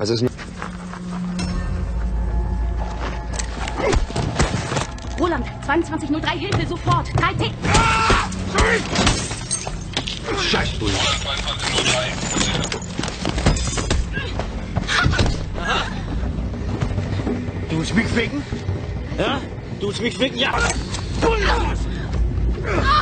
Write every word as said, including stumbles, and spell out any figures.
Also ist Roland, zweiundzwanzig null drei, Hilfe, sofort. drei T. Ah! Sorry! Scheiß Bulli. Aha. Du willst mich ficken? Ja? Du willst mich ficken? Ja! Bulli!